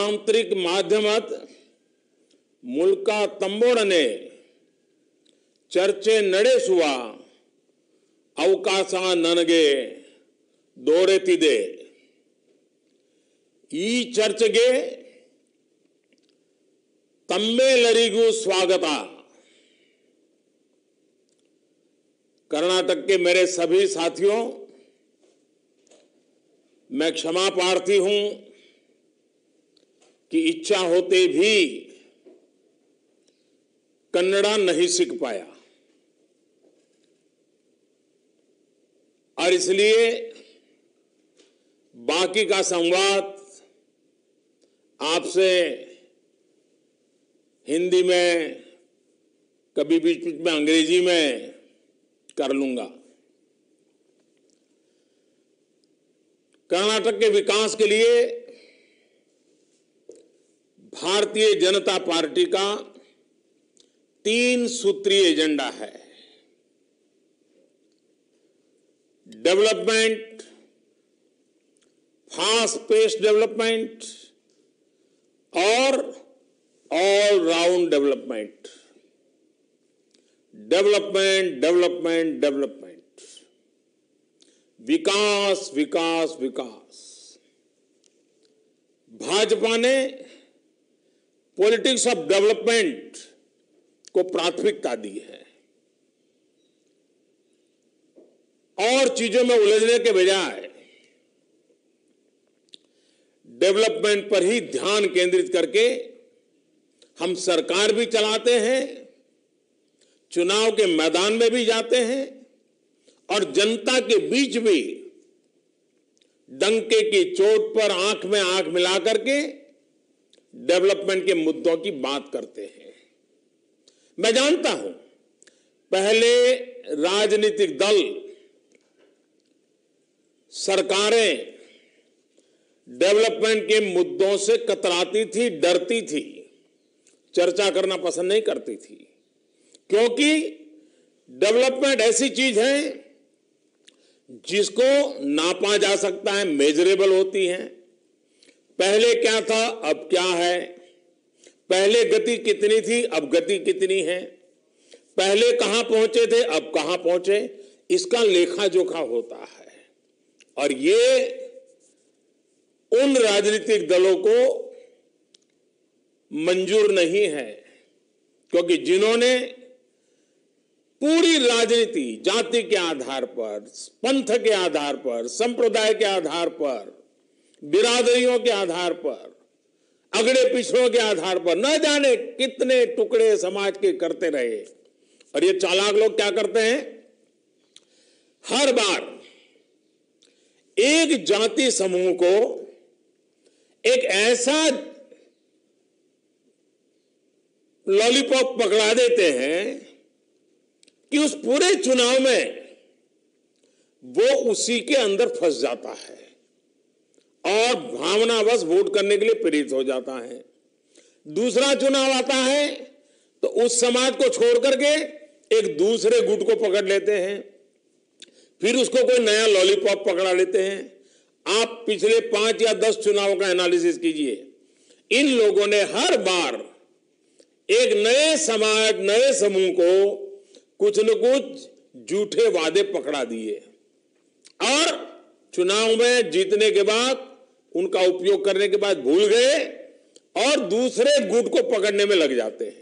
तांत्रिक माध्यमात मुल्का तंबोडने चर्चे ನಡೆಸುವ ಅವಕಾಶ ನನಗೆ ದೊರೆತಿದೆ. ಈ ಚರ್ಚೆಗೆ ತಮ್ಮೆಲ್ಲರಿಗೂ स्वागत. कर्नाटक के मेरे सभी साथियों, मैं क्षमा प्रार्थी हूं कि इच्छा होते भी कन्नड़ा नहीं सीख पाया और इसलिए बाकी का संवाद आपसे हिंदी में, कभी बीच बीच में अंग्रेजी में कर लूंगा. कर्नाटक के विकास के लिए भारतीय जनता पार्टी का 3 सूत्रीय एजेंडा है. डेवलपमेंट, फास्ट पेस डेवलपमेंट और all round development. Development, development, development, विकास, विकास, विकास. भाजपा ने पॉलिटिक्स ऑफ डेवलपमेंट को प्राथमिकता दी है और चीजों में उलझने के बजाय डेवलपमेंट पर ही ध्यान केंद्रित करके हम सरकार भी चलाते हैं, चुनाव के मैदान में भी जाते हैं और जनता के बीच भी डंके की चोट पर आंख में आंख मिला करके डेवलपमेंट के मुद्दों की बात करते हैं. मैं जानता हूं पहले राजनीतिक दल, सरकारें डेवलपमेंट के मुद्दों से कतराती थी, डरती थी, चर्चा करना पसंद नहीं करती थी, क्योंकि डेवलपमेंट ऐसी चीज है जिसको नापा जा सकता है, मेजरेबल होती है. पहले क्या था, अब क्या है. पहले गति कितनी थी, अब गति कितनी है. पहले कहां पहुंचे थे, अब कहां पहुंचे. इसका लेखा जोखा होता है और ये उन राजनीतिक दलों को मंजूर नहीं है, क्योंकि जिन्होंने पूरी राजनीति जाति के आधार पर, पंथ के आधार पर, संप्रदाय के आधार पर, बिरादरियों के आधार पर, अगड़े पिछड़ों के आधार पर न जाने कितने टुकड़े समाज के करते रहे. और ये चालाक लोग क्या करते हैं, हर बार एक जाति समूह को एक ऐसा लॉलीपॉप पकड़ा देते हैं कि उस पूरे चुनाव में वो उसी के अंदर फंस जाता है और भावनावश वोट करने के लिए प्रेरित हो जाता है. दूसरा चुनाव आता है तो उस समाज को छोड़ करके एक दूसरे गुट को पकड़ लेते हैं, फिर उसको कोई नया लॉलीपॉप पकड़ा लेते हैं. आप पिछले 5 या 10 चुनावों का एनालिसिस कीजिए. इन लोगों ने हर बार एक नए समाज, नए समूह को कुछ न कुछ झूठे वादे पकड़ा दिए और चुनाव में जीतने के बाद उनका उपयोग करने के बाद भूल गए और दूसरे गुट को पकड़ने में लग जाते हैं.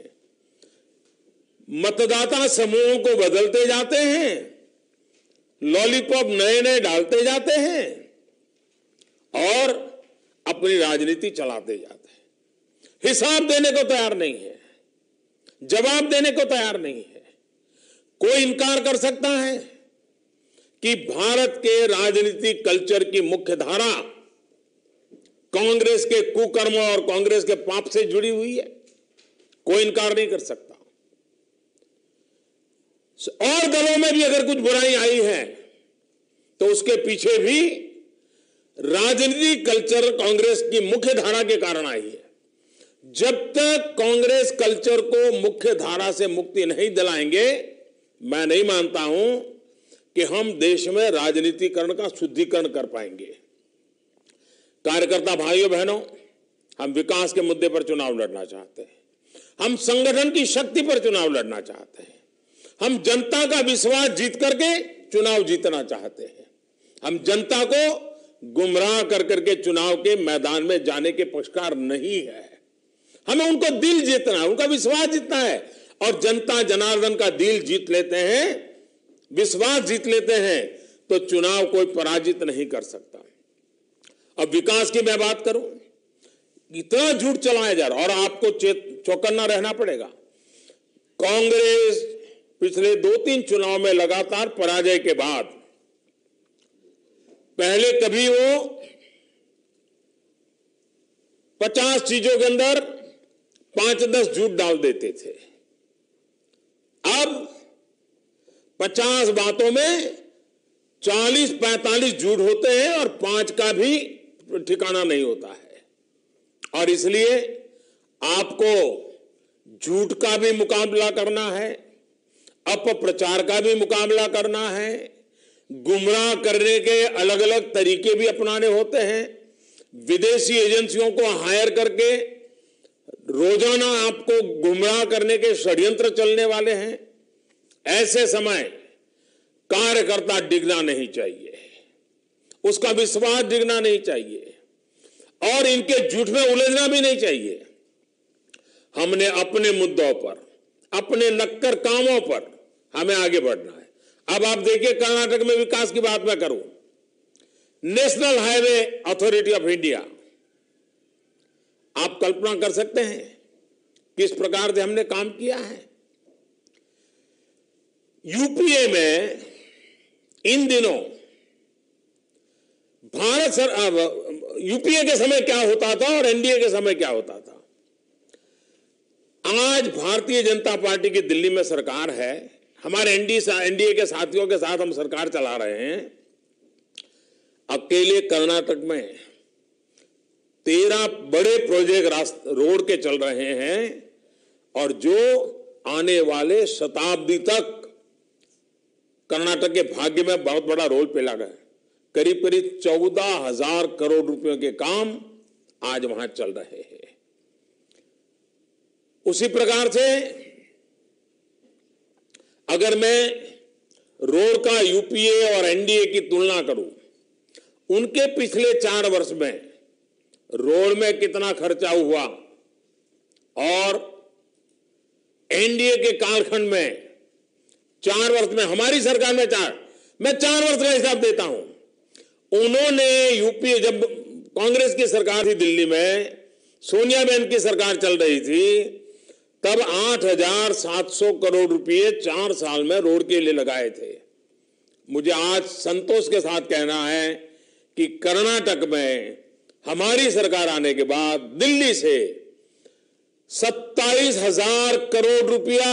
मतदाता समूहों को बदलते जाते हैं, लॉलीपॉप नए नए डालते जाते हैं और अपनी राजनीति चलाते जाते हैं. हिसाब देने को तैयार नहीं है, जवाब देने को तैयार नहीं है. कोई इनकार कर सकता है कि भारत के राजनीतिक कल्चर की मुख्य धारा कांग्रेस के कुकर्म और कांग्रेस के पाप से जुड़ी हुई है. कोई इनकार नहीं कर सकता. और दलों में भी अगर कुछ बुराई आई है तो उसके पीछे भी राजनीतिक कल्चर कांग्रेस की मुख्य धारा के कारण आई है. जब तक कांग्रेस कल्चर को मुख्य धारा से मुक्ति नहीं दिलाएंगे, मैं नहीं मानता हूं कि हम देश में राजनीतिकरण का शुद्धिकरण कर पाएंगे. कार्यकर्ता भाइयों बहनों, हम विकास के मुद्दे पर चुनाव लड़ना चाहते हैं, हम संगठन की शक्ति पर चुनाव लड़ना चाहते हैं, हम जनता का विश्वास जीत करके चुनाव जीतना चाहते हैं, हम जनता को गुमराह कर करके चुनाव के मैदान में जाने के पक्षकार नहीं है। हमें उनको दिल जीतना है, उनका विश्वास जीतना है, और जनता जनार्दन का दिल जीत लेते हैं, विश्वास जीत लेते हैं, तो चुनाव कोई पराजित नहीं कर सकता। अब विकास की मैं बात करूं, इतना झूठ चलाया जा रहा, और आपको चौकन्ना रहना पड़ेगा। कांग्रेस पिछले 2-3 चुनाव में लगातार पराजय के बाद पहले कभी वो 50 चीजों के अंदर 5-10 झूठ डाल देते थे, अब 50 बातों में 40-45 झूठ होते हैं और 5 का भी ठिकाना नहीं होता है। और इसलिए आपको झूठ का भी मुकाबला करना है, अपप्रचार का भी मुकाबला करना है, गुमराह करने के अलग अलग तरीके भी अपनाने होते हैं, विदेशी एजेंसियों को हायर करके रोजाना आपको गुमराह करने के षड्यंत्र चलने वाले हैं। ऐसे समय कार्यकर्ता डिगना नहीं चाहिए, उसका विश्वास डिगना नहीं चाहिए, और इनके झूठ में उलझना भी नहीं चाहिए। हमने अपने मुद्दों पर, अपने नक्कर कामों पर हमें आगे बढ़ना है। अब आप देखिए, कर्नाटक में विकास की बात मैं करूं, National Highway Authority of India, आप कल्पना कर सकते हैं किस प्रकार से हमने काम किया है। यूपीए में इन दिनों यूपीए के समय क्या होता था और एनडीए के समय क्या होता था। आज भारतीय जनता पार्टी की दिल्ली में सरकार है, हमारे एनडीए के साथियों के साथ हम सरकार चला रहे हैं। अकेले कर्नाटक में 13 बड़े प्रोजेक्ट रोड के चल रहे हैं, और जो आने वाले शताब्दी तक कर्नाटक के भाग्य में बहुत बड़ा रोल प्ले लगा है। करीब करीब 14,000 करोड़ रुपयों के काम आज वहां चल रहे हैं। उसी प्रकार से अगर मैं रोड का यूपीए और एनडीए की तुलना करूं, उनके पिछले 4 वर्ष में रोड में कितना खर्चा हुआ और एनडीए के कालखंड में 4 वर्ष में, हमारी सरकार में मैं 4 वर्ष का हिसाब देता हूं। उन्होंने यूपीए, जब कांग्रेस की सरकार थी दिल्ली में, सोनिया बहन की सरकार चल रही थी, तब 8,700 करोड़ रुपए 4 साल में रोड के लिए लगाए थे। मुझे आज संतोष के साथ कहना है कि कर्नाटक में हमारी सरकार आने के बाद दिल्ली से 27,000 करोड़ रुपया,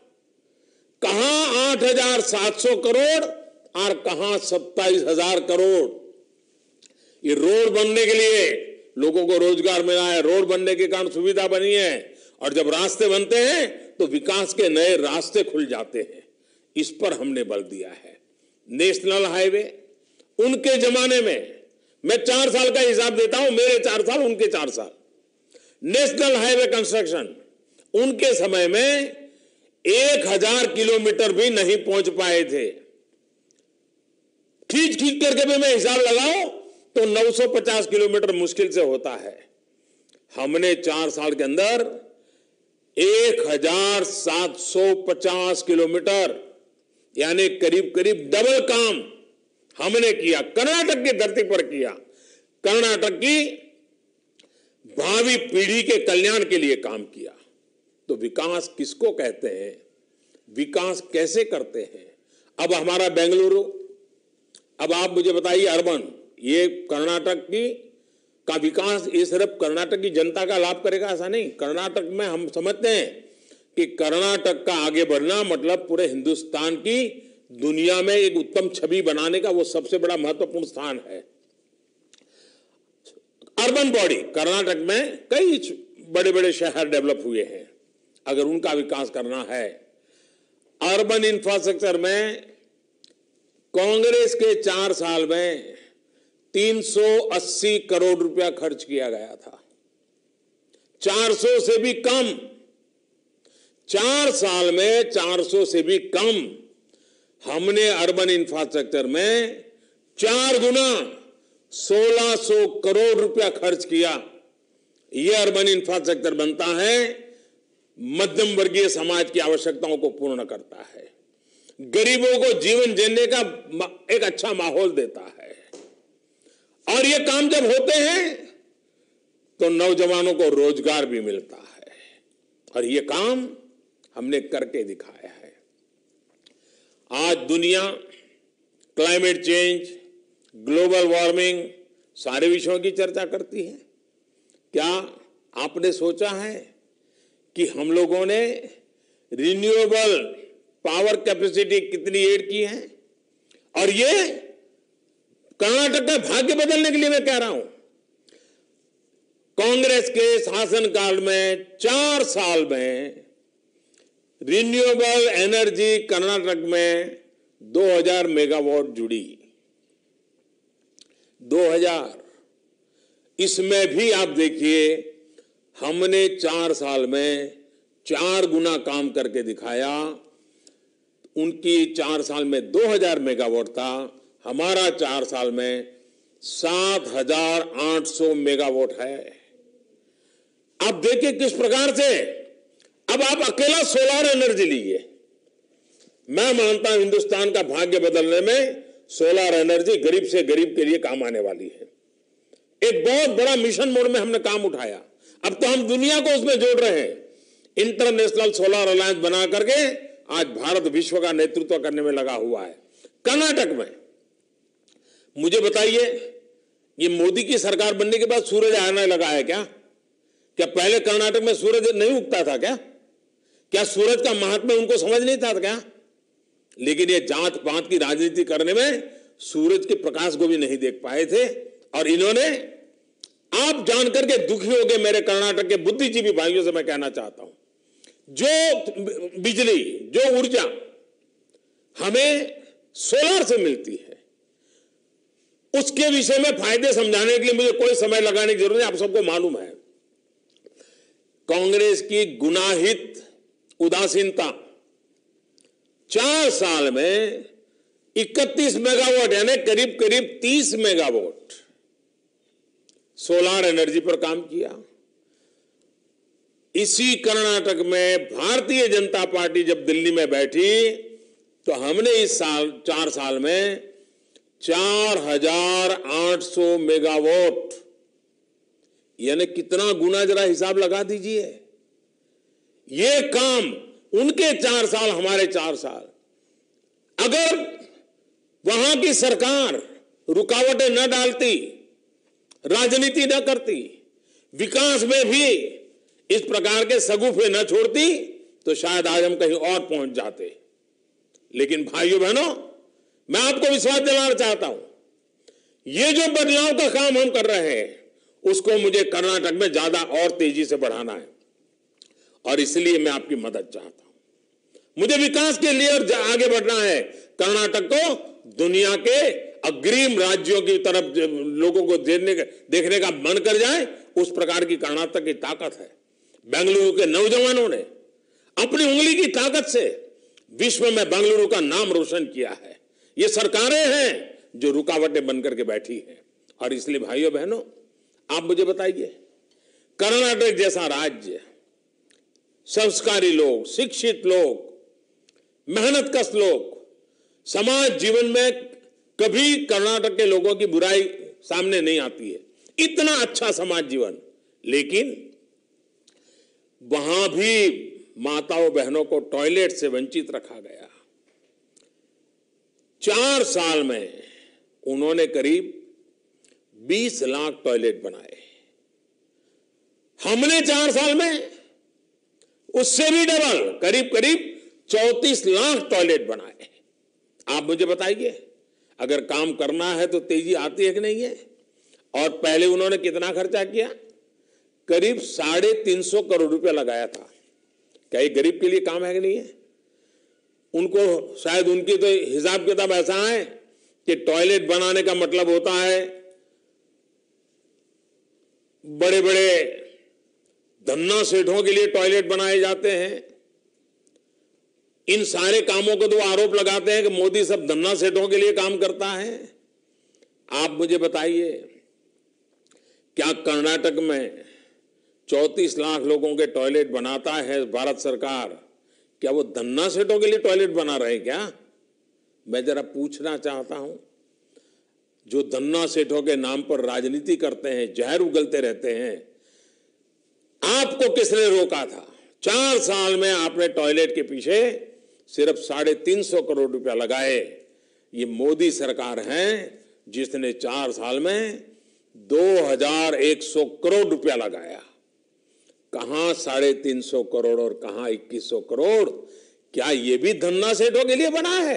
कहां 8,700 करोड़ और कहां 27,000 करोड़। ये रोड बनने के लिए लोगों को रोजगार मिला है, रोड बनने के कारण सुविधा बनी है, और जब रास्ते बनते हैं तो विकास के नए रास्ते खुल जाते हैं। इस पर हमने बल दिया है। नेशनल हाईवे, उनके जमाने में, मैं 4 साल का हिसाब देता हूं, मेरे 4 साल उनके 4 साल। नेशनल हाईवे कंस्ट्रक्शन उनके समय में 1,000 किलोमीटर भी नहीं पहुंच पाए थे। खींच करके भी मैं हिसाब लगाऊं तो 950 किलोमीटर मुश्किल से होता है। हमने 4 साल के अंदर 1,750 किलोमीटर, यानी करीब करीब डबल काम हमने किया, कर्नाटक की धरती पर किया। कर्नाटक की भावी पीढ़ी के कल्याण के लिए काम किया। तो विकास किसको कहते हैं, विकास कैसे करते हैं। अब हमारा बेंगलुरु, अब आप मुझे बताइए, अर्बन, ये कर्नाटक का विकास, ये सिर्फ कर्नाटक की जनता का लाभ करेगा ऐसा नहीं। कर्नाटक में हम समझते हैं कि कर्नाटक का आगे बढ़ना मतलब पूरे हिंदुस्तान की दुनिया में एक उत्तम छवि बनाने का वो सबसे बड़ा महत्वपूर्ण स्थान है। अर्बन बॉडी, कर्नाटक में कई बड़े बड़े शहर डेवलप हुए हैं। अगर उनका विकास करना है, अर्बन इंफ्रास्ट्रक्चर में कांग्रेस के 4 साल में 380 करोड़ रुपया खर्च किया गया था। 400 से भी कम, 4 साल में 400 से भी कम हमने अर्बन इंफ्रास्ट्रक्चर में 4 गुना 1600 करोड़ रुपया खर्च किया। यह अर्बन इंफ्रास्ट्रक्चर बनता है, मध्यम वर्गीय समाज की आवश्यकताओं को पूर्ण करता है, गरीबों को जीवन जीने का एक अच्छा माहौल देता है। और ये काम जब होते हैं तो नौजवानों को रोजगार भी मिलता है, और ये काम हमने करके दिखाया है। आज दुनिया क्लाइमेट चेंज, ग्लोबल वार्मिंग, सारे विषयों की चर्चा करती है। क्या आपने सोचा है कि हम लोगों ने रिन्यूएबल पावर कैपेसिटी कितनी ऐड की है? और ये कर्नाटक का भाग्य बदलने के लिए मैं कह रहा हूं। कांग्रेस के शासनकाल में 4 साल में रिन्यूएबल एनर्जी कर्नाटक में 2000 मेगावाट जुड़ी। 2000। इसमें भी आप देखिए हमने 4 साल में 4 गुना काम करके दिखाया। उनकी 4 साल में 2000 मेगावाट था, हमारा 4 साल में 7800 मेगावाट है। अब देखिए किस प्रकार से, अब आप अकेला सोलर एनर्जी लीजिए। मैं मानता हूं हिंदुस्तान का भाग्य बदलने में सोलर एनर्जी गरीब से गरीब के लिए काम आने वाली है। एक बहुत बड़ा मिशन मोड में हमने काम उठाया। अब तो हम दुनिया को उसमें जोड़ रहे हैं। इंटरनेशनल सोलर अलायंस बना करके आज भारत विश्व का नेतृत्व करने में लगा हुआ है। कर्नाटक में मुझे बताइए, ये मोदी की सरकार बनने के बाद सूरज आने लगा है क्या? क्या पहले कर्नाटक में सूरज नहीं उगता था क्या? क्या सूरज का महात्म्य उनको समझ नहीं था क्या? लेकिन ये जात पात की राजनीति करने में सूरज के प्रकाश को भी नहीं देख पाए थे। और इन्होंने, आप जानकर के दुखी हो गए मेरे कर्नाटक के बुद्धिजीवी भाइयों से मैं कहना चाहता हूं, जो बिजली, जो ऊर्जा हमें सोलर से मिलती है, उसके विषय में फायदे समझाने के लिए मुझे कोई समय लगाने की जरूरत नहीं। आप सबको मालूम है कांग्रेस की गुनाहित उदासीनता 4 साल में 31 मेगावाट यानी करीब करीब 30 मेगावाट सोलर एनर्जी पर काम किया। इसी कर्नाटक में भारतीय जनता पार्टी जब दिल्ली में बैठी तो हमने इस साल 4 साल में 4800 मेगावाट, यानी कितना गुना, जरा हिसाब लगा दीजिए। ये काम उनके 4 साल, हमारे 4 साल। अगर वहां की सरकार रुकावटें न डालती, राजनीति न करती, विकास में भी इस प्रकार के सगुफे न छोड़ती, तो शायद आज हम कहीं और पहुंच जाते। लेकिन भाइयों बहनों, मैं आपको विश्वास दिलाना चाहता हूं, ये जो बदलाव का काम हम कर रहे हैं उसको मुझे कर्नाटक में ज्यादा और तेजी से बढ़ाना है। और इसलिए मैं आपकी मदद चाहता हूं। मुझे विकास के लिए और आगे बढ़ना है। कर्नाटक को दुनिया के अग्रिम राज्यों की तरफ लोगों को देखने का मन कर जाए, उस प्रकार की कर्नाटक की ताकत है। बेंगलुरु के नौजवानों ने अपनी उंगली की ताकत से विश्व में बेंगलुरु का नाम रोशन किया है। ये सरकारें हैं जो रुकावटें बनकर के बैठी हैं। और इसलिए भाइयों बहनों, आप मुझे बताइए, कर्नाटक जैसा राज्य, संस्कारी लोग, शिक्षित लोग, मेहनतकश लोग, समाज जीवन में कभी कर्नाटक के लोगों की बुराई सामने नहीं आती है। इतना अच्छा समाज जीवन, लेकिन वहां भी माताओं बहनों को टॉयलेट से वंचित रखा गया। 4 साल में उन्होंने करीब 20 लाख टॉयलेट बनाए। हमने 4 साल में उससे भी डबल, करीब करीब 34 लाख टॉयलेट बनाए। आप मुझे बताइए, अगर काम करना है तो तेजी आती है कि नहीं है? और पहले उन्होंने कितना खर्चा किया? करीब 350 करोड़ रुपया लगाया था। क्या ये गरीब के लिए काम है कि नहीं है? उनको शायद, उनकी तो हिसाब किताब ऐसा है कि टॉयलेट बनाने का मतलब होता है बड़े बड़े धन्ना सेठों के लिए टॉयलेट बनाए जाते हैं। इन सारे कामों को तो आरोप लगाते हैं कि मोदी सब धन्ना सेठों के लिए काम करता है। आप मुझे बताइए, क्या कर्नाटक में 34 लाख लोगों के टॉयलेट बनाता है भारत सरकार, क्या वो धन्ना सेठों के लिए टॉयलेट बना रहे हैं क्या? मैं जरा पूछना चाहता हूं, जो धन्ना सेठों के नाम पर राजनीति करते हैं, जहर उगलते रहते हैं, आपको किसने रोका था? 4 साल में आपने टॉयलेट के पीछे सिर्फ 350 करोड़ रुपया लगाए। ये मोदी सरकार है जिसने 4 साल में 2100 करोड़ रुपया लगाया। कहां 350 करोड़ और कहां 2100 करोड़? क्या ये भी धन्ना सेठों के लिए बना है?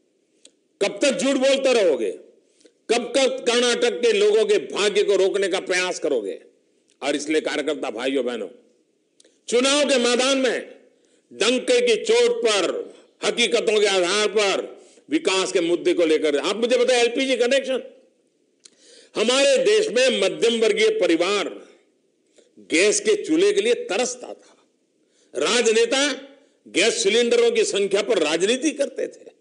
कब तक झूठ बोलते रहोगे? कब कर्नाटक के लोगों के भाग्य को रोकने का प्रयास करोगे? और इसलिए कार्यकर्ता भाइयों बहनों, चुनाव के मैदान में डंके की चोट पर, हकीकतों के आधार पर विकास के मुद्दे को लेकर, आप मुझे बताएं, एलपीजी कनेक्शन, हमारे देश में मध्यम वर्गीय परिवार गैस के चूल्हे के लिए तरसता था। राजनेता गैस सिलेंडरों की संख्या पर राजनीति करते थे।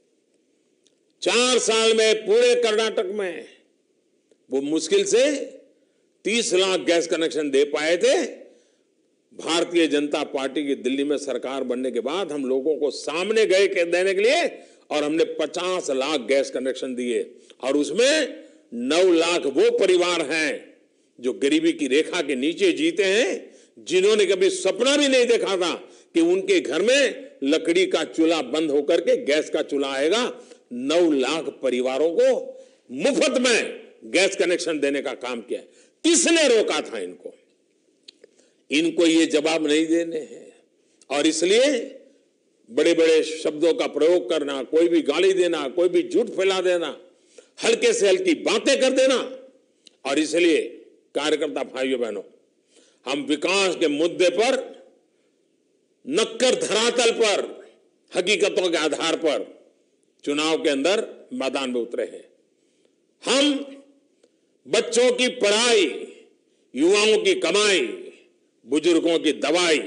4 साल में पूरे कर्नाटक में वो मुश्किल से 30 लाख गैस कनेक्शन दे पाए थे। भारतीय जनता पार्टी की दिल्ली में सरकार बनने के बाद हम लोगों को सामने गए देने के लिए, और हमने 50 लाख गैस कनेक्शन दिए। और उसमें 9 लाख वो परिवार हैं जो गरीबी की रेखा के नीचे जीते हैं, जिन्होंने कभी सपना भी नहीं देखा था कि उनके घर में लकड़ी का चूल्हा बंद होकर के गैस का चूल्हा आएगा। 9 लाख परिवारों को मुफ्त में गैस कनेक्शन देने का काम किया। किसने रोका था इनको? इनको ये जवाब नहीं देने हैं, और इसलिए बड़े बड़े शब्दों का प्रयोग करना, कोई भी गाली देना, कोई भी झूठ फैला देना, हल्के से हल्की बातें कर देना। और इसलिए कार्यकर्ता भाइयों बहनों, हम विकास के मुद्दे पर नक्कर धरातल पर, हकीकतों के आधार पर चुनाव के अंदर मैदान में उतरे हैं। हम बच्चों की पढ़ाई, युवाओं की कमाई, बुजुर्गों की दवाई,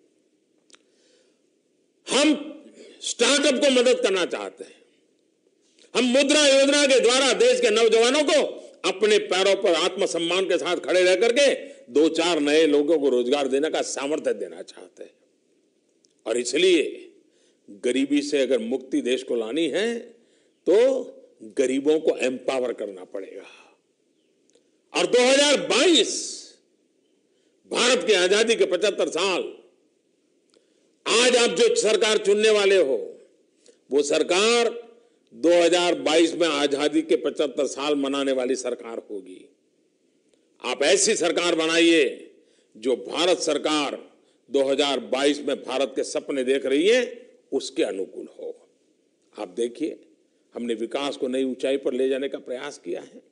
हम स्टार्टअप को मदद करना चाहते हैं। हम मुद्रा योजना के द्वारा देश के नौजवानों को अपने पैरों पर आत्मसम्मान के साथ खड़े रह करके 2-4 नए लोगों को रोजगार देने का सामर्थ्य देना चाहते हैं। और इसलिए गरीबी से अगर मुक्ति देश को लानी है तो गरीबों को एम्पावर करना पड़ेगा। और 2022 भारत की आजादी के 75 साल, आज आप जो सरकार चुनने वाले हो, वो सरकार 2022 में आजादी के 75 साल मनाने वाली सरकार होगी। आप ऐसी सरकार बनाइए जो भारत सरकार 2022 में भारत के सपने देख रही है, उसके अनुकूल हो। आप देखिए, हमने विकास को नई ऊंचाई पर ले जाने का प्रयास किया है।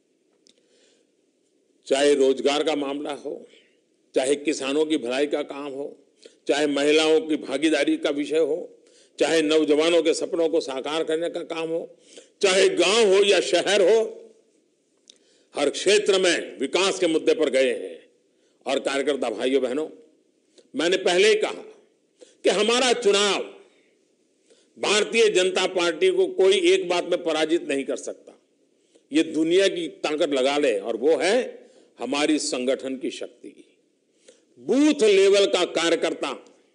चाहे रोजगार का मामला हो, चाहे किसानों की भलाई का काम हो, चाहे महिलाओं की भागीदारी का विषय हो, चाहे नौजवानों के सपनों को साकार करने का काम हो, चाहे गांव हो या शहर हो, हर क्षेत्र में विकास के मुद्दे पर गए हैं। और कार्यकर्ता भाइयों बहनों, मैंने पहले ही कहा कि हमारा चुनाव भारतीय जनता पार्टी को कोई एक बात में पराजित नहीं कर सकता। ये दुनिया की ताकत लगा ले, और वो है हमारी संगठन की शक्ति। बूथ लेवल का कार्यकर्ता,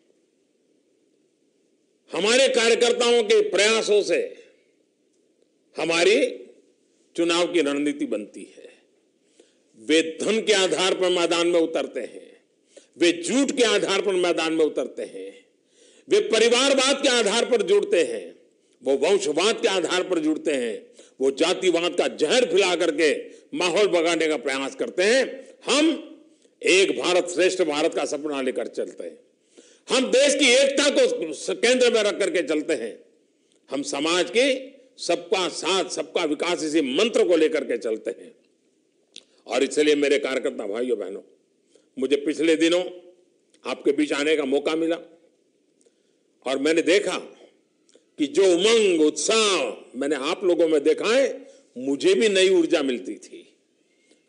हमारे कार्यकर्ताओं के प्रयासों से हमारी चुनाव की रणनीति बनती है। वे धन के आधार पर मैदान में उतरते हैं, वे झूठ के आधार पर मैदान में उतरते हैं, वे परिवारवाद के आधार पर जुड़ते हैं, वो वंशवाद के आधार पर जुड़ते हैं, वो जातिवाद का जहर फैला करके माहौल बगाड़ने का प्रयास करते हैं। हम एक भारत श्रेष्ठ भारत का सपना लेकर चलते हैं। हम देश की एकता को केंद्र में रख करके चलते हैं। हम समाज के सबका साथ सबका विकास इसी मंत्र को लेकर के चलते हैं। और इसलिए मेरे कार्यकर्ता भाइयों बहनों, मुझे पिछले दिनों आपके बीच आने का मौका मिला, और मैंने देखा कि जो उमंग उत्साह मैंने आप लोगों में देखा है, मुझे भी नई ऊर्जा मिलती थी।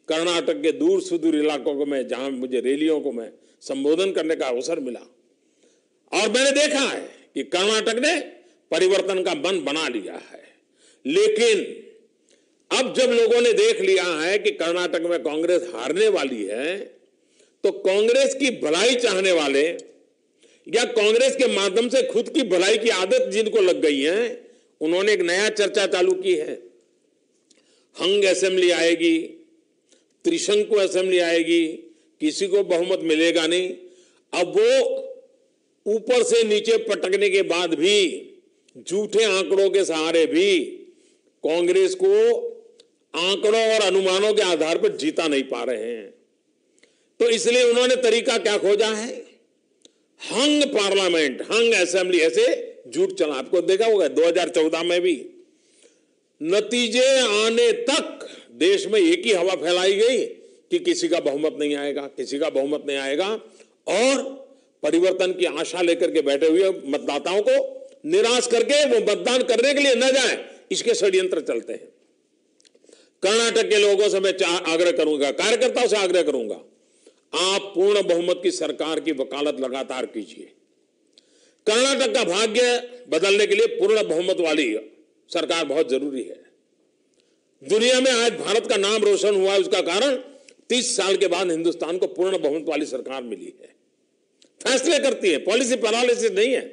कर्नाटक के दूर सुदूर इलाकों को मैं, जहां मुझे रैलियों को मैं संबोधन करने का अवसर मिला, और मैंने देखा है कि कर्नाटक ने परिवर्तन का मन बना लिया है। लेकिन अब जब लोगों ने देख लिया है कि कर्नाटक में कांग्रेस हारने वाली है, तो कांग्रेस की भलाई चाहने वाले या कांग्रेस के माध्यम से खुद की भलाई की आदत जिनको लग गई है, उन्होंने एक नया चर्चा चालू की है। हंग असेंबली आएगी, त्रिशंकु असेंबली आएगी, किसी को बहुमत मिलेगा नहीं। अब वो ऊपर से नीचे पटकने के बाद भी, झूठे आंकड़ों के सहारे भी कांग्रेस को आंकड़ों और अनुमानों के आधार पर जीता नहीं पा रहे हैं। तो इसलिए उन्होंने तरीका क्या खोजा है? हंग पार्लियामेंट, हंग असेंबली, ऐसे झूठ चला। आपको देखा होगा 2014 में भी नतीजे आने तक देश में एक ही हवा फैलाई गई कि किसी का बहुमत नहीं आएगा, किसी का बहुमत नहीं आएगा, और परिवर्तन की आशा लेकर के बैठे हुए मतदाताओं को निराश करके वो मतदान करने के लिए न जाए, इसके षड्यंत्र चलते हैं। कर्नाटक के लोगों से मैं आग्रह करूंगा, कार्यकर्ताओं से आग्रह करूंगा, आप पूर्ण बहुमत की सरकार की वकालत लगातार कीजिए। कर्नाटक का भाग्य बदलने के लिए पूर्ण बहुमत वाली सरकार बहुत जरूरी है। दुनिया में आज भारत का नाम रोशन हुआ है, उसका कारण 30 साल के बाद हिंदुस्तान को पूर्ण बहुमत वाली सरकार मिली है। फैसले करती है, पॉलिसी पैरालिसिस नहीं है।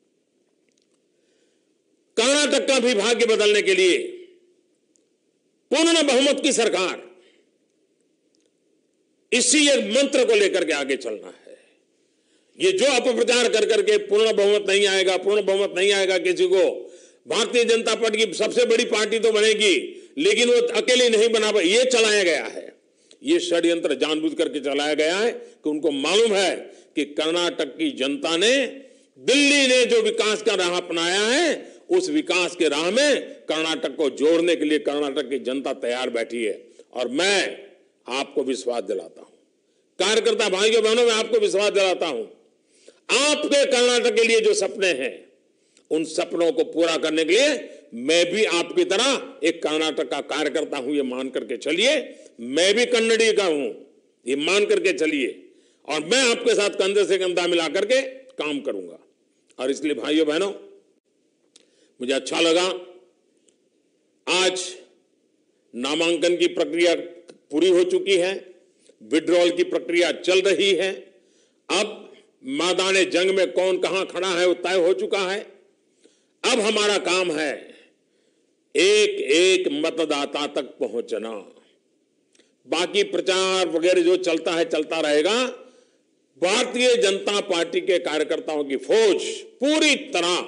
कर्नाटक का भी भाग्य बदलने के लिए पूर्ण बहुमत की सरकार, इसी एक मंत्र को लेकर के आगे चलना है। ये जो अपप्रचार कर करके पूर्ण बहुमत नहीं आएगा, पूर्ण बहुमत नहीं आएगा, किसी को भारतीय जनता पार्टी की सबसे बड़ी पार्टी तो बनेगी लेकिन वो अकेली नहीं बना पाई, ये चलाया गया है। ये षड्यंत्र जानबूझ करके चलाया गया है कि उनको मालूम है कि कर्नाटक की जनता ने, दिल्ली ने जो विकास का राह अपनाया है, उस विकास के राह में कर्नाटक को जोड़ने के लिए कर्नाटक की जनता तैयार बैठी है। और मैं आपको विश्वास दिलाता हूं, कार्यकर्ता भाइयों बहनों, मैं आपको विश्वास दिलाता हूं, आपके कर्नाटक के लिए जो सपने हैं, उन सपनों को पूरा करने के लिए मैं भी आपकी तरह एक कर्नाटक का कार्यकर्ता हूं, ये मान करके चलिए। मैं भी कन्नड़ी का हूं, ये मान करके चलिए, और मैं आपके साथ कंधे से कंधा मिला करके काम करूंगा। और इसलिए भाइयों बहनों, मुझे अच्छा लगा, आज नामांकन की प्रक्रिया पूरी हो चुकी है, विड्रॉल की प्रक्रिया चल रही है। अब मैदान जंग में कौन कहां खड़ा है वो तय हो चुका है। अब हमारा काम है एक एक मतदाता तक पहुंचना। बाकी प्रचार वगैरह जो चलता है चलता रहेगा। भारतीय जनता पार्टी के कार्यकर्ताओं की फौज पूरी तरह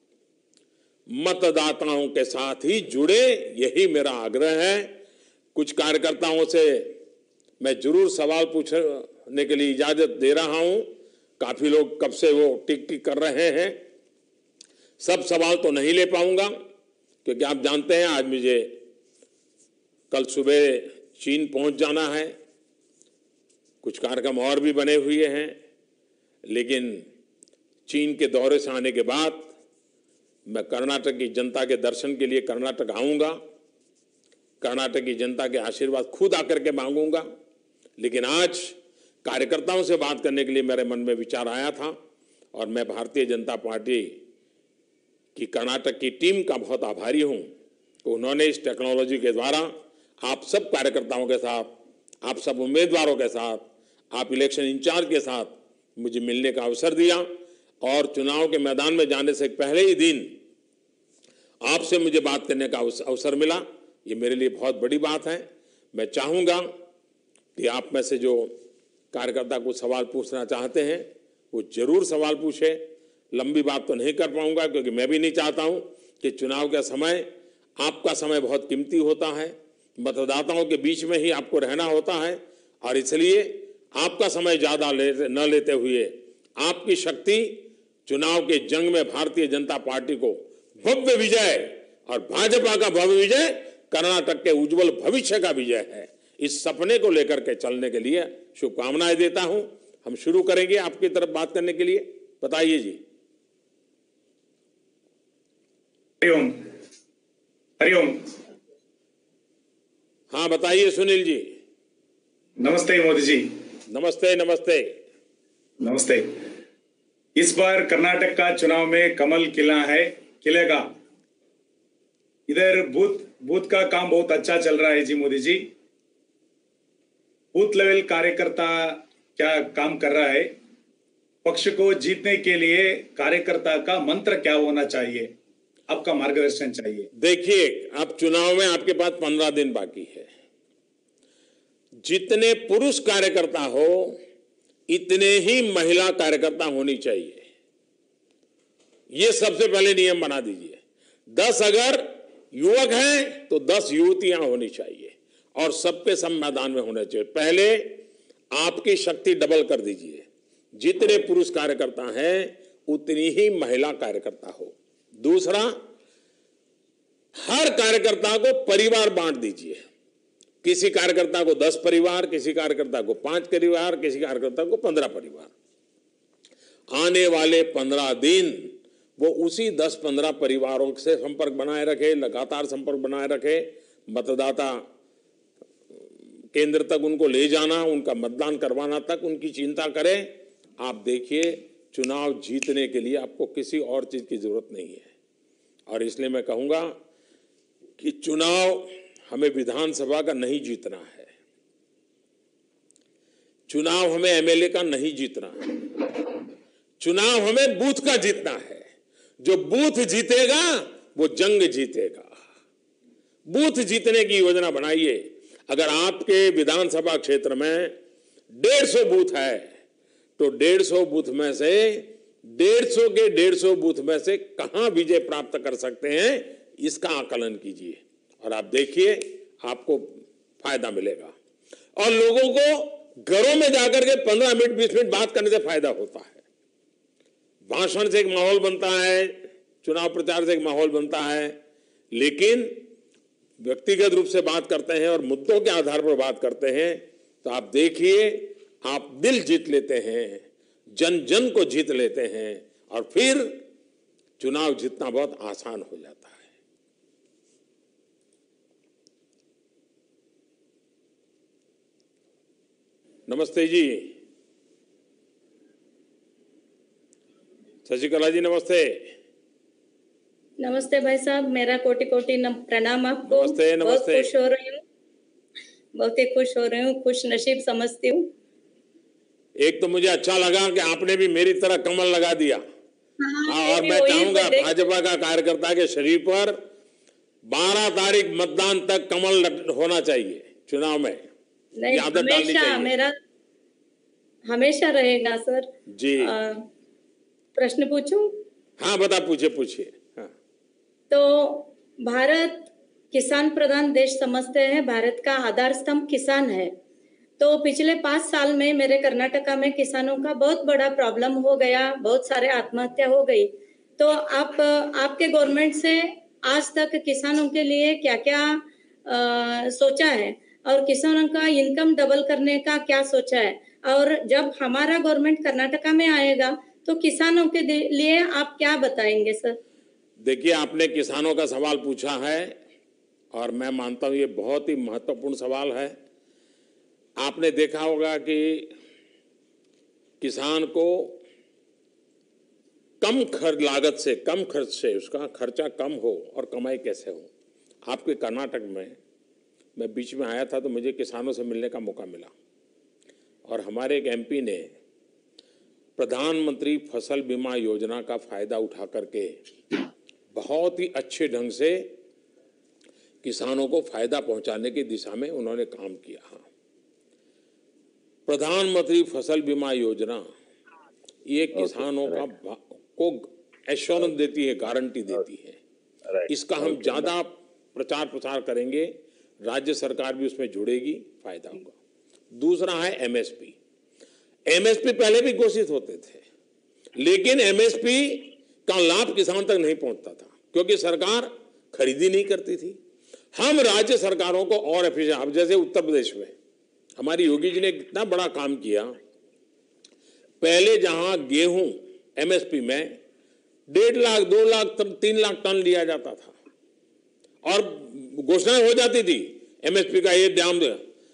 मतदाताओं के साथ ही जुड़े, यही मेरा आग्रह है। कुछ कार्यकर्ताओं से मैं जरूर सवाल पूछने के लिए इजाजत दे रहा हूं। काफी लोग कब से वो टिक टिक कर रहे हैं, सब सवाल तो नहीं ले पाऊंगा, क्योंकि आप जानते हैं आज मुझे कल सुबह चीन पहुंच जाना है। कुछ कार्यक्रम और भी बने हुए हैं, लेकिन चीन के दौरे से आने के बाद मैं कर्नाटक की जनता के दर्शन के लिए कर्नाटक आऊंगा। कर्नाटक की जनता के आशीर्वाद खुद आकर के मांगूंगा। लेकिन आज कार्यकर्ताओं से बात करने के लिए मेरे मन में विचार आया था, और मैं भारतीय जनता पार्टी की कर्नाटक की टीम का बहुत आभारी हूं कि उन्होंने इस टेक्नोलॉजी के द्वारा आप सब कार्यकर्ताओं के साथ, आप सब उम्मीदवारों के साथ, आप इलेक्शन इंचार्ज के साथ मुझे मिलने का अवसर दिया, और चुनाव के मैदान में जाने से पहले ही दिन आपसे मुझे बात करने का अवसर मिला। ये मेरे लिए बहुत बड़ी बात है। मैं चाहूँगा कि आप में से जो कार्यकर्ता कुछ सवाल पूछना चाहते हैं वो जरूर सवाल पूछे। लंबी बात तो नहीं कर पाऊंगा, क्योंकि मैं भी नहीं चाहता हूं कि चुनाव का समय, आपका समय बहुत कीमती होता है, मतदाताओं के बीच में ही आपको रहना होता है, और इसलिए आपका समय ज्यादा न लेते हुए आपकी शक्ति चुनाव के जंग में भारतीय जनता पार्टी को भव्य विजय, और भाजपा का भव्य विजय कर्नाटक के उज्जवल भविष्य का विजय है, इस सपने को लेकर के चलने के लिए शुभकामनाएं देता हूं। हम शुरू करेंगे आपकी तरफ बात करने के लिए। बताइए जी। हरिओम। हरिओम। हाँ बताइए सुनील जी। नमस्ते मोदी जी। नमस्ते नमस्ते। नमस्ते। इस बार कर्नाटक का चुनाव में कमल खिलेगा। इधर बूथ का काम बहुत अच्छा चल रहा है जी मोदी जी। बूथ लेवल कार्यकर्ता क्या काम कर रहा है? पक्ष को जीतने के लिए कार्यकर्ता का मंत्र क्या होना चाहिए? आपका मार्गदर्शन चाहिए। देखिए, अब चुनाव में आपके पास 15 दिन बाकी है। जितने पुरुष कार्यकर्ता हो इतने ही महिला कार्यकर्ता होनी चाहिए। ये सबसे पहले नियम बना दीजिए। 10 अगर युवक हैं तो 10 युवतियां होनी चाहिए और सबके सब मैदान में होने चाहिए। पहले आपकी शक्ति डबल कर दीजिए। जितने पुरुष कार्यकर्ता हैं उतनी ही महिला कार्यकर्ता हो। दूसरा, हर कार्यकर्ता को परिवार बांट दीजिए। किसी कार्यकर्ता को 10 परिवार, किसी कार्यकर्ता को 5 परिवार, किसी कार्यकर्ता को 15 परिवार। आने वाले 15 दिन वो उसी 10-15 परिवारों से संपर्क बनाए रखे, लगातार संपर्क बनाए रखे। मतदाता केंद्र तक उनको ले जाना, उनका मतदान करवाना तक उनकी चिंता करें। आप देखिए, चुनाव जीतने के लिए आपको किसी और चीज की जरूरत नहीं है। और इसलिए मैं कहूंगा कि चुनाव हमें विधानसभा का नहीं जीतना है, चुनाव हमें एमएलए का नहीं जीतना है, चुनाव हमें बूथ का जीतना है। जो बूथ जीतेगा वो जंग जीतेगा। बूथ जीतने की योजना बनाइए। अगर आपके विधानसभा क्षेत्र में 150 बूथ है तो 150 बूथ में से 150 के 150 बूथ में से कहां विजय प्राप्त कर सकते हैं, इसका आकलन कीजिए और आप देखिए आपको फायदा मिलेगा। और लोगों को घरों में जाकर के 15 मिनट 20 मिनट बात करने से फायदा होता है। भाषण से एक माहौल बनता है, चुनाव प्रचार से एक माहौल बनता है, लेकिन व्यक्तिगत रूप से बात करते हैं और मुद्दों के आधार पर बात करते हैं तो आप देखिए आप दिल जीत लेते हैं, जन जन को जीत लेते हैं और फिर चुनाव जीतना बहुत आसान हो जाता है। नमस्ते जी। शशिकला जी नमस्ते। नमस्ते भाई साहब, मेरा कोटि कोटि प्रणाम आपको। नमस्ते नमस्ते। बहुत खुश हो रही हूँ, बहुत ही खुश हो रही हूँ, खुश नसीब समझती हूँ। एक तो मुझे अच्छा लगा कि आपने भी मेरी तरह कमल लगा दिया। और मैं चाहूंगा भाजपा का कार्यकर्ता के शरीर पर 12 तारीख मतदान तक कमल होना चाहिए चुनाव में। नहीं, हमेशा मेरा हमेशा रहेगा सर जी। प्रश्न पूछूं? हाँ बता, पूछिए। हाँ। तो भारत किसान प्रधान देश समझते हैं, भारत का आधार स्तंभ किसान है। तो पिछले 5 साल में मेरे कर्नाटका में किसानों का बहुत बड़ा प्रॉब्लम हो गया, बहुत सारे आत्महत्या हो गई। तो आप आपके गवर्नमेंट से आज तक किसानों के लिए क्या क्या सोचा है और किसानों का इनकम डबल करने का क्या सोचा है? और जब हमारा गवर्नमेंट कर्नाटका में आएगा तो किसानों के लिए आप क्या बताएंगे सर? देखिए, आपने किसानों का सवाल पूछा है और मैं मानता हूं ये बहुत ही महत्वपूर्ण सवाल है। आपने देखा होगा कि किसान को कम लागत से, कम खर्च से उसका खर्चा कम हो और कमाई कैसे हो। आपके कर्नाटक में मैं बीच में आया था तो मुझे किसानों से मिलने का मौका मिला और हमारे एक एमपी ने प्रधानमंत्री फसल बीमा योजना का फायदा उठा करके बहुत ही अच्छे ढंग से किसानों को फायदा पहुंचाने की दिशा में उन्होंने काम किया। प्रधानमंत्री फसल बीमा योजना ये किसानों को एश्योरेंस देती है, गारंटी देती है। इसका हम ज्यादा प्रचार प्रसार करेंगे, राज्य सरकार भी उसमें जुड़ेगी, फायदा होगा। दूसरा है एमएसपी। एमएसपी पहले भी घोषित होते थे लेकिन एमएसपी का लाभ किसान तक नहीं पहुंचता था क्योंकि सरकार खरीदी नहीं करती थी। हम राज्य सरकारों को और एफिशिएंट, अब जैसे उत्तर प्रदेश में हमारी योगी जी ने कितना बड़ा काम किया। पहले जहां गेहूं एमएसपी में 1.5 लाख, 2 लाख, 3 लाख टन लिया जाता था और घोषणाएं हो जाती थी एमएसपी का ये दाम।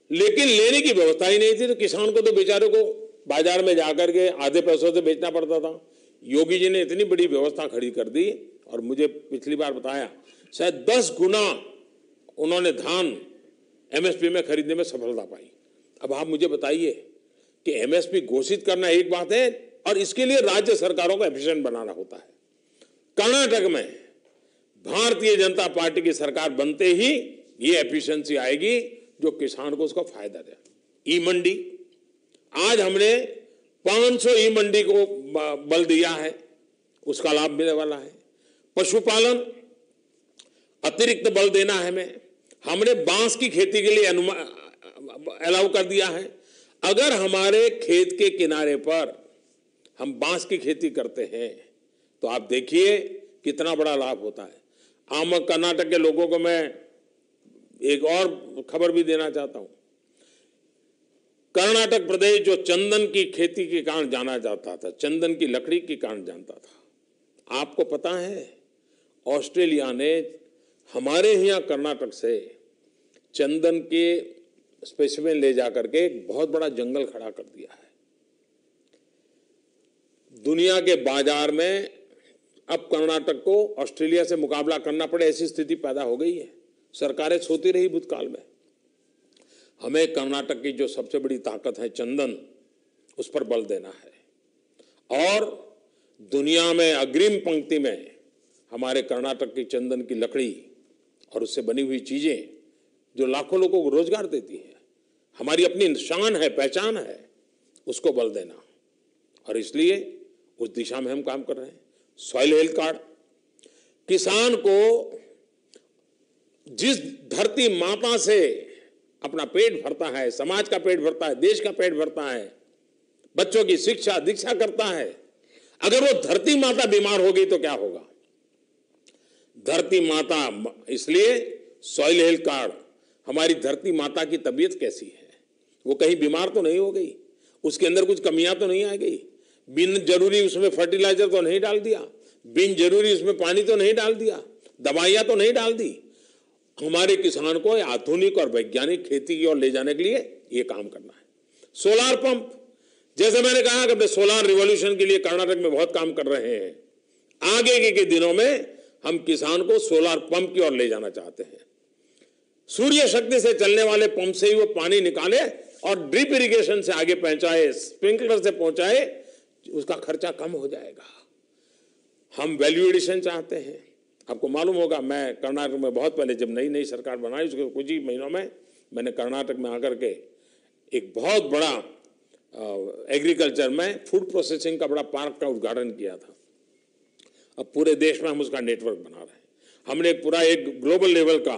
लेकिन लेने की व्यवस्था ही नहीं थी, तो किसान को तो बेचारे को बाजार में जाकर के आधे पैसों से बेचना पड़ता था। योगी जी ने इतनी बड़ी व्यवस्था खड़ी कर दी, और मुझे पिछली बार बताया शायद 10 गुना उन्होंने धान एमएसपी में खरीदने में सफलता पाई। अब आप मुझे बताइए कि एमएसपी घोषित करना एक बात है, और इसके लिए राज्य सरकारों को एफिशिएंट बनाना होता है। कर्नाटक में भारतीय जनता पार्टी की सरकार बनते ही ये एफिशिएंसी आएगी जो किसान को उसका फायदा दे। ई मंडी, आज हमने 500 ई मंडी को बल दिया है, उसका लाभ मिलने वाला है। पशुपालन अतिरिक्त बल देना है हमें, हमने बांस की खेती के लिए अलाउ कर दिया है। अगर हमारे खेत के किनारे पर हम बांस की खेती करते हैं तो आप देखिए कितना बड़ा लाभ होता है। कर्नाटक के लोगों को मैं एक और खबर भी देना चाहता हूं। कर्नाटक प्रदेश जो चंदन की खेती के कारण जाना जाता था, चंदन की लकड़ी के कारण जानता था, आपको पता है ऑस्ट्रेलिया ने हमारे यहाँ कर्नाटक से चंदन के स्पेसिमेन ले जाकर के एक बहुत बड़ा जंगल खड़ा कर दिया है। दुनिया के बाजार में अब कर्नाटक को ऑस्ट्रेलिया से मुकाबला करना पड़े ऐसी स्थिति पैदा हो गई है। सरकारें सोती रही भूतकाल में। हमें कर्नाटक की जो सबसे बड़ी ताकत है चंदन, उस पर बल देना है, और दुनिया में अग्रिम पंक्ति में हमारे कर्नाटक की चंदन की लकड़ी और उससे बनी हुई चीजें जो लाखों लोगों को रोजगार देती है, हमारी अपनी शान है, पहचान है, उसको बल देना। और इसलिए उस दिशा में हम काम कर रहे हैं। सॉइल हेल्थ कार्ड, किसान को जिस धरती माता से अपना पेट भरता है, समाज का पेट भरता है, देश का पेट भरता है, बच्चों की शिक्षा दीक्षा करता है, अगर वो धरती माता बीमार होगी तो क्या होगा? धरती माता, इसलिए सॉइल हेल्थ कार्ड, हमारी धरती माता की तबीयत कैसी है, वो कहीं बीमार तो नहीं हो गई, उसके अंदर कुछ कमियां तो नहीं आ गई, बिन जरूरी उसमें फर्टिलाइजर तो नहीं डाल दिया, बिन जरूरी उसमें पानी तो नहीं डाल दिया, दवाइयां तो नहीं डाल दी। हमारे किसान को आधुनिक और वैज्ञानिक खेती की ओर ले जाने के लिए ये काम करना है। सोलार पंप, जैसे मैंने कहा कि सोलार रिवॉल्यूशन के लिए कर्नाटक में बहुत काम कर रहे हैं। आगे के दिनों में हम किसान को सोलार पंप की ओर ले जाना चाहते हैं। सूर्य शक्ति से चलने वाले पंप से ही वो पानी निकाले और ड्रिप इरिगेशन से आगे पहुंचाए, स्प्रिंकलर से पहुंचाए, उसका खर्चा कम हो जाएगा। हम वैल्यू एडिशन चाहते हैं। आपको मालूम होगा, मैं कर्नाटक में बहुत पहले जब नई नई सरकार बनाई उसके कुछ ही महीनों में मैंने कर्नाटक में आकर के एक बहुत बड़ा एग्रीकल्चर में फूड प्रोसेसिंग का बड़ा पार्क का उद्घाटन किया था। अब पूरे देश में हम उसका नेटवर्क बना रहे हैं। हमने पूरा एक ग्लोबल लेवल का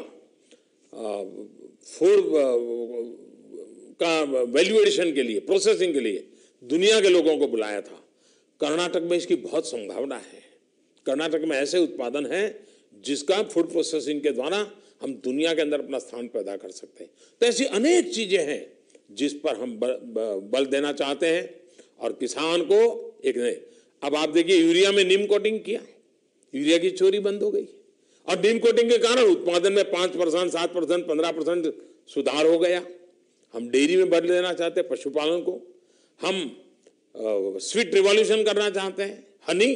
फूड का वैल्यू एडिशन के लिए, प्रोसेसिंग के लिए दुनिया के लोगों को बुलाया था। कर्नाटक में इसकी बहुत संभावना है। कर्नाटक में ऐसे उत्पादन है जिसका फूड प्रोसेसिंग के द्वारा हम दुनिया के अंदर अपना स्थान पैदा कर सकते हैं। तो ऐसी अनेक चीजें हैं जिस पर हम बल देना चाहते हैं, और किसान को एक नहीं। अब आप देखिए, यूरिया में नीम कोटिंग किया, यूरिया की चोरी बंद हो गई, और नीम कोटिंग के कारण उत्पादन में 5%, 7%, 15% सुधार हो गया। हम डेयरी में बदल देना चाहते हैं, पशुपालन को हम स्वीट रिवॉल्यूशन करना चाहते हैं। हनी,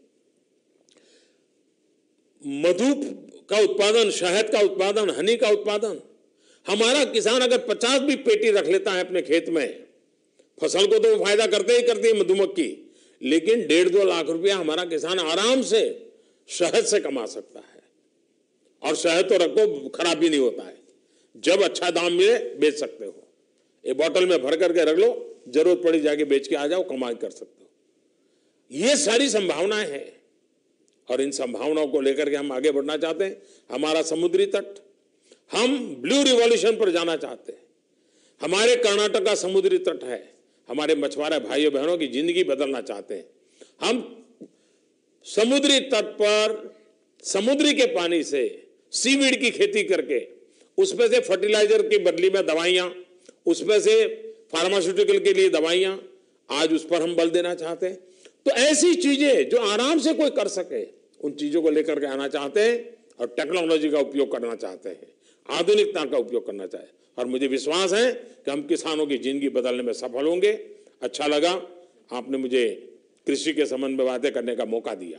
मधु का उत्पादन, शहद का उत्पादन, हनी का उत्पादन। हमारा किसान अगर 50 भी पेटी रख लेता है अपने खेत में, फसल को तो फायदा करते ही करती है मधुमक्खी, लेकिन 1.5-2 लाख रुपया हमारा किसान आराम से शहद से कमा सकता है। और शहद तो रखो, खराब भी नहीं होता है, जब अच्छा दाम मिले बेच सकते हो। एक बोतल में भर करके रख लो, जरूरत पड़ी जाके बेच के आ जाओ, कमाई कर सकते हो। ये सारी संभावनाएं हैं, और इन संभावनाओं को लेकर के हम आगे बढ़ना चाहते हैं। हमारा समुद्री तट, हम ब्लू रिवॉल्यूशन पर जाना चाहते हैं। हमारे कर्नाटक का समुद्री तट है, हमारे मछुआरे भाइयों बहनों की जिंदगी बदलना चाहते हैं। हम समुद्री तट पर समुद्री के पानी से सीवीड की खेती करके उसमें से फर्टिलाइजर की बदली में दवाइयां, उसमें से फार्मास्यूटिकल के लिए दवाइयां, आज उस पर हम बल देना चाहते हैं। तो ऐसी चीजें जो आराम से कोई कर सके, उन चीजों को लेकर के आना चाहते हैं, और टेक्नोलॉजी का उपयोग करना चाहते हैं, आधुनिकता का उपयोग करना चाहते हैं। और मुझे विश्वास है कि हम किसानों की जिंदगी बदलने में सफल होंगे। अच्छा लगा आपने मुझे कृषि के संबंध में बातें करने का मौका दिया।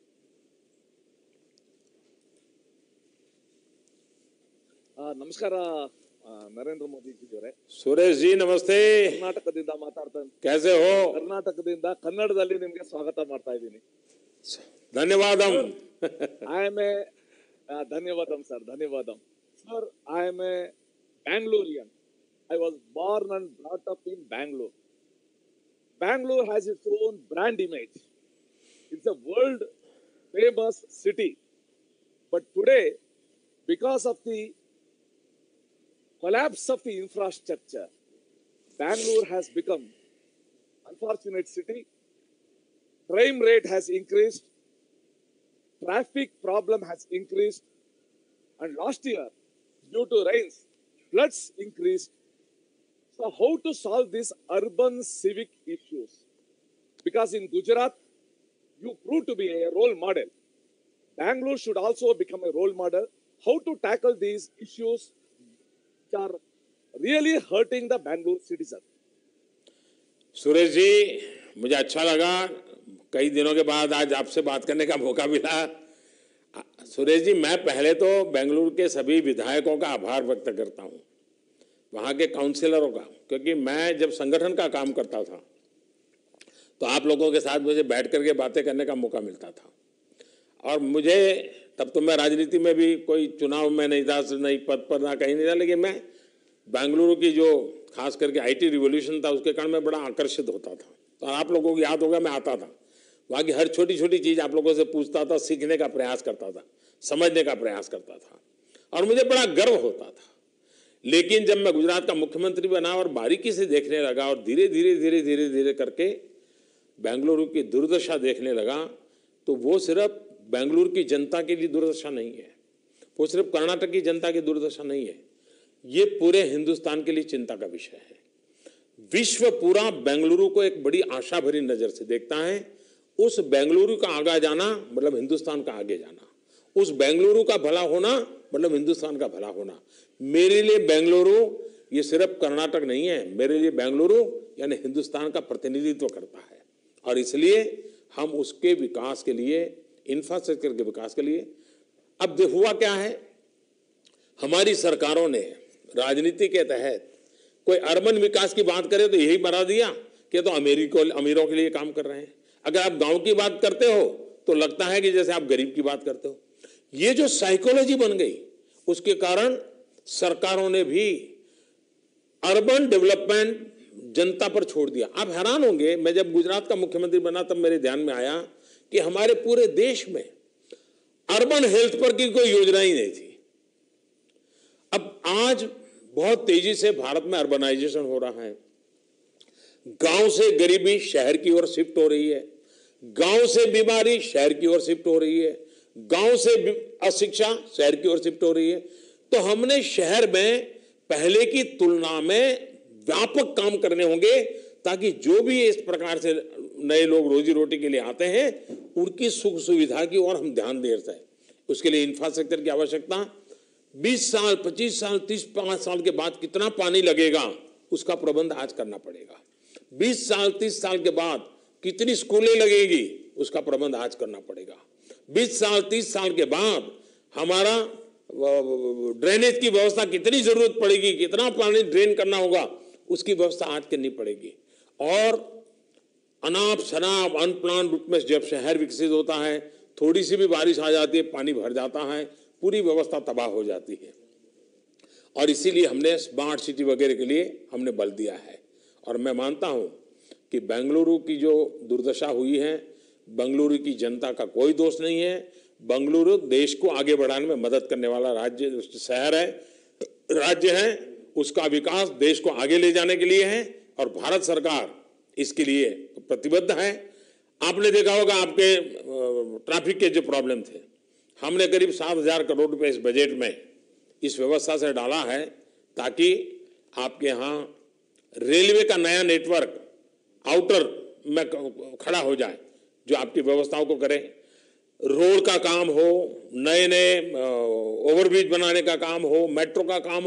ನಮಸ್ಕಾರ ನರೇಂದ್ರ ಮೋದಿಜಿ ಅವರೇ. सुरेश जी नमस्ते, ಕರ್ನಾಟಕದಿಂದ ಮಾತಾಡ್ತಾನೆ. कैसे हो? ಕರ್ನಾಟಕದಿಂದ ಕನ್ನಡದಲ್ಲಿ ನಿಮಗೆ ಸ್ವಾಗತ ಮಾಡ್ತಾ ಇದ್ದೀನಿ. धन्यवादम। ಐ ಆಮ್ ಎ ಧನ್ಯವಾದಂ ಸರ್, ಧನ್ಯವಾದಂ sir. I am a Bangalorean. I was born and brought up in Bangalore. Bangalore has its own brand image. It's a world famous city. But today, because of the collapse of the infrastructure, Bangalore has become unfortunate city. Crime rate has increased, traffic problem has increased, and last year, due to rains, floods increased. So how to solve these urban civic issues? Because in Gujarat, you proved to be a role model. Bangalore should also become a role model. How to tackle these issues which are really hurting the Bangalore citizen? Suresh ji मुझे अच्छा लगा, कई दिनों के बाद आज आपसे बात करने का मौका मिला। सुरेश जी मैं पहले तो बेंगलुरु के सभी विधायकों का आभार व्यक्त करता हूँ, वहाँ के काउंसिलरों का, क्योंकि मैं जब संगठन का काम करता था तो आप लोगों के साथ मुझे बैठ करके बातें करने का मौका मिलता था। और मुझे तब तो मैं राजनीति में भी कोई चुनाव में नहीं था, नहीं पद पर ना कहीं नहीं था, लेकिन मैं बेंगलुरु की जो खास करके आईटी रिवॉल्यूशन था उसके कारण मैं बड़ा आकर्षित होता था। तो आप लोगों को याद होगा मैं आता था, वहाँ की हर छोटी छोटी चीज़ आप लोगों से पूछता था, सीखने का प्रयास करता था, समझने का प्रयास करता था और मुझे बड़ा गर्व होता था। लेकिन जब मैं गुजरात का मुख्यमंत्री बना और बारीकी से देखने लगा और धीरे धीरे धीरे धीरे धीरे करके बेंगलुरु की दुर्दशा देखने लगा, तो वो सिर्फ बेंगलुरु की जनता के लिए दुर्दशा नहीं है, वो सिर्फ कर्नाटक की जनता की दुर्दशा नहीं है, ये पूरे हिंदुस्तान के लिए चिंता का विषय है। विश्व पूरा बेंगलुरु को एक बड़ी आशा भरी नजर से देखता है। उस बेंगलुरु का आगे जाना मतलब हिंदुस्तान का आगे जाना, उस बेंगलुरु का भला होना मतलब हिंदुस्तान का भला होना। मेरे लिए बेंगलुरु ये सिर्फ कर्नाटक नहीं है, मेरे लिए बेंगलुरु यानी हिंदुस्तान का प्रतिनिधित्व करता है। और इसलिए हम उसके विकास के लिए, इंफ्रास्ट्रक्चर के विकास के लिए, अब हुआ क्या है, हमारी सरकारों ने राजनीति के तहत कोई अर्बन विकास की बात करे तो यही बना दिया कि तो अमीरों के लिए काम कर रहे हैं। अगर आप गांव की बात करते हो तो लगता है कि जैसे आप गरीब की बात करते हो। ये जो साइकोलॉजी बन गई उसके कारण सरकारों ने भी अर्बन डेवलपमेंट जनता पर छोड़ दिया। आप हैरान होंगे, मैं जब गुजरात का मुख्यमंत्री बना तब मेरे ध्यान में आया कि हमारे पूरे देश में अर्बन हेल्थ पर की कोई योजना ही नहीं थी। अब आज बहुत तेजी से भारत में अर्बनाइजेशन हो रहा है, गांव से गरीबी शहर की ओर शिफ्ट हो रही है, गांव से बीमारी शहर की ओर शिफ्ट हो रही है, गांव से अशिक्षा शहर की ओर शिफ्ट हो रही है। तो हमने शहर में पहले की तुलना में व्यापक काम करने होंगे ताकि जो भी इस प्रकार से नए लोग रोजी रोटी के लिए आते हैं उनकी सुख सुविधा की ओर हम ध्यान दे सकें। उसके लिए इंफ्रास्ट्रक्चर की आवश्यकता, 20 साल 25 साल 30 साल के बाद कितना पानी लगेगा उसका प्रबंध आज करना पड़ेगा। 20 साल 30 साल के बाद कितनी स्कूलें लगेगी उसका प्रबंध आज करना पड़ेगा। 20 साल 30 साल के बाद हमारा ड्रेनेज की व्यवस्था कितनी जरूरत पड़ेगी, कितना पानी ड्रेन करना होगा उसकी व्यवस्था आज करनी पड़ेगी। और अनाप शनाप अनप्लान रूप में जब शहर विकसित होता है, थोड़ी सी भी बारिश आ जाती है, पानी भर जाता है, पूरी व्यवस्था तबाह हो जाती है। और इसीलिए हमने स्मार्ट सिटी वगैरह के लिए हमने बल दिया है। और मैं मानता हूं कि बेंगलुरु की जो दुर्दशा हुई है, बेंगलुरु की जनता का कोई दोष नहीं है। बेंगलुरु देश को आगे बढ़ाने में मदद करने वाला राज्य है, उसका विकास देश को आगे ले जाने के लिए है और भारत सरकार इसके लिए प्रतिबद्ध है। आपने देखा होगा आपके ट्रैफिक के जो प्रॉब्लम थे, हमने करीब 7,000 करोड़ रुपए इस बजट में इस व्यवस्था से डाला है ताकि आपके यहाँ रेलवे का नया नेटवर्क आउटर में खड़ा हो जाए जो आपकी व्यवस्थाओं को करे। रोड का काम हो, नए नए ओवरब्रिज बनाने का काम हो, मेट्रो का काम हो,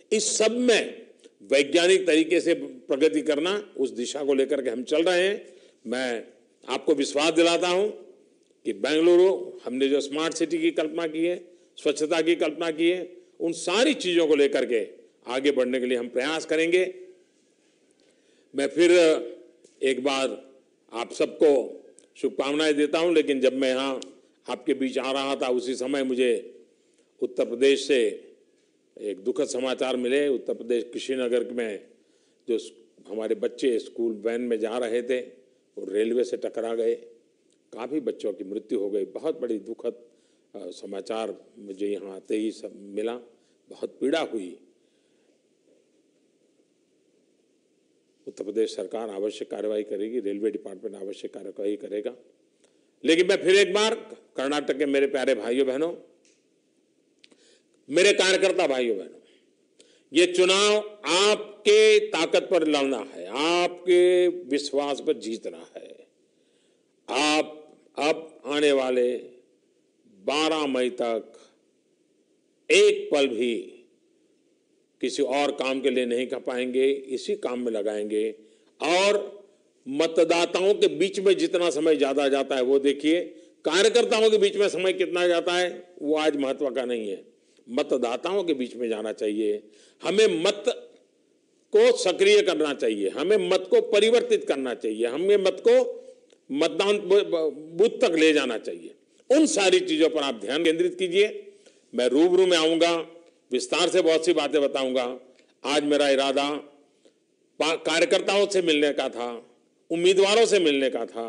इस सब में वैज्ञानिक तरीके से प्रगति करना, उस दिशा को लेकर के हम चल रहे हैं। मैं आपको विश्वास दिलाता हूं कि बेंगलुरु, हमने जो स्मार्ट सिटी की कल्पना की है, स्वच्छता की कल्पना की है, उन सारी चीजों को लेकर के आगे बढ़ने के लिए हम प्रयास करेंगे। मैं फिर एक बार आप सबको शुभकामनाएं देता हूं, लेकिन जब मैं यहाँ आपके बीच आ रहा था उसी समय मुझे उत्तर प्रदेश से एक दुखद समाचार मिले। उत्तर प्रदेश कुशीनगर में जो हमारे बच्चे स्कूल वैन में जा रहे थे वो रेलवे से टकरा गए, काफ़ी बच्चों की मृत्यु हो गई। बहुत बड़ी दुखद समाचार मुझे यहाँ आते ही सब मिला, बहुत पीड़ा हुई। उत्तर प्रदेश सरकार आवश्यक कार्रवाई करेगी, रेलवे डिपार्टमेंट आवश्यक कार्रवाई करेगा। लेकिन मैं फिर एक बार कर्नाटक के मेरे प्यारे भाइयों बहनों, मेरे कार्यकर्ता भाइयों बहनों, ये चुनाव आपके ताकत पर लड़ना है, आपके विश्वास पर जीतना है। आप अब आने वाले 12 मई तक एक पल भी किसी और काम के लिए नहीं खपाएंगे, इसी काम में लगाएंगे। और मतदाताओं के बीच में जितना समय ज्यादा जाता है वो देखिए, कार्यकर्ताओं के बीच में समय कितना जाता है वो आज महत्व का नहीं है, मतदाताओं के बीच में जाना चाहिए। हमें मत को सक्रिय करना चाहिए, हमें मत को परिवर्तित करना चाहिए, हमें मत को मतदान बूथ तक ले जाना चाहिए। उन सारी चीजों पर आप ध्यान केंद्रित कीजिए। मैं रूबरू में आऊंगा, विस्तार से बहुत सी बातें बताऊंगा। आज मेरा इरादा कार्यकर्ताओं से मिलने का था, उम्मीदवारों से मिलने का था,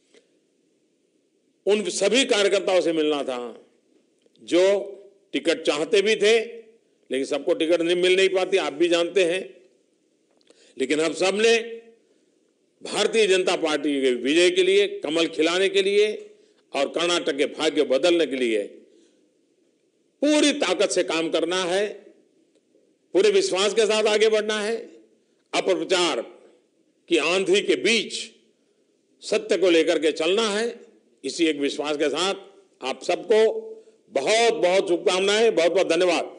उन सभी कार्यकर्ताओं से मिलना था जो टिकट चाहते भी थे, लेकिन सबको टिकट नहीं मिल नहीं पाती, आप भी जानते हैं। लेकिन हम सब ने भारतीय जनता पार्टी के विजय के लिए, कमल खिलाने के लिए और कर्नाटक के भाग्य बदलने के लिए पूरी ताकत से काम करना है, पूरे विश्वास के साथ आगे बढ़ना है। अपप्रचार की आंधी के बीच सत्य को लेकर के चलना है। इसी एक विश्वास के साथ आप सबको बहुत बहुत शुभकामनाएं, बहुत बहुत धन्यवाद।